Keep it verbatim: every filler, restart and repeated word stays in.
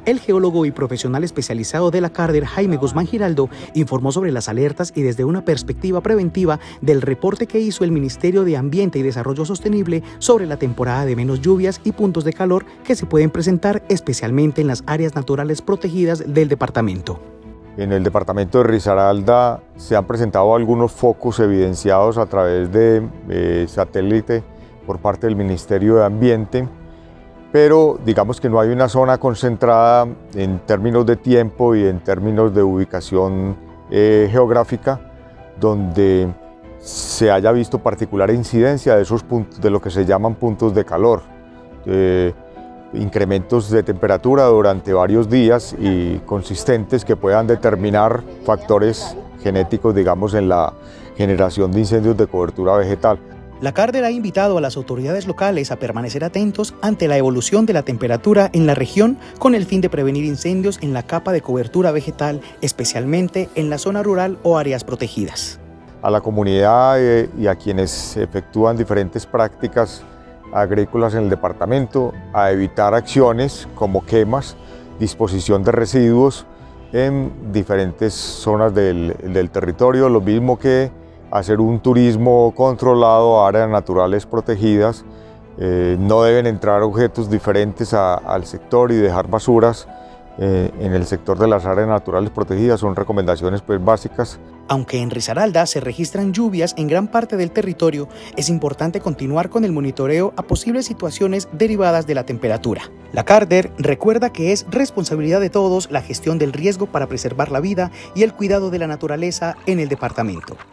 El geólogo y profesional especializado de la Carder, Jaime Guzmán Giraldo, informó sobre las alertas y desde una perspectiva preventiva del reporte que hizo el Ministerio de Ambiente y Desarrollo Sostenible sobre la temporada de menos lluvias y puntos de calor que se pueden presentar especialmente en las áreas naturales protegidas del departamento. En el departamento de Risaralda se han presentado algunos focos evidenciados a través de eh, satélite por parte del Ministerio de Ambiente, pero digamos que no hay una zona concentrada en términos de tiempo y en términos de ubicación eh, geográfica donde se haya visto particular incidencia de esos puntos, de lo que se llaman puntos de calor, eh, incrementos de temperatura durante varios días y consistentes que puedan determinar factores genéticos, digamos, en la generación de incendios de cobertura vegetal. La Carder ha invitado a las autoridades locales a permanecer atentos ante la evolución de la temperatura en la región con el fin de prevenir incendios en la capa de cobertura vegetal, especialmente en la zona rural o áreas protegidas. A la comunidad eh, y a quienes efectúan diferentes prácticas agrícolas en el departamento a evitar acciones como quemas, disposición de residuos en diferentes zonas del, del territorio, lo mismo que hacer un turismo controlado a áreas naturales protegidas. Eh, no deben entrar objetos diferentes a, al sector y dejar basuras eh, en el sector de las áreas naturales protegidas. Son recomendaciones pues, básicas. Aunque en Risaralda se registran lluvias en gran parte del territorio, es importante continuar con el monitoreo a posibles situaciones derivadas de la temperatura. La Carder recuerda que es responsabilidad de todos la gestión del riesgo para preservar la vida y el cuidado de la naturaleza en el departamento.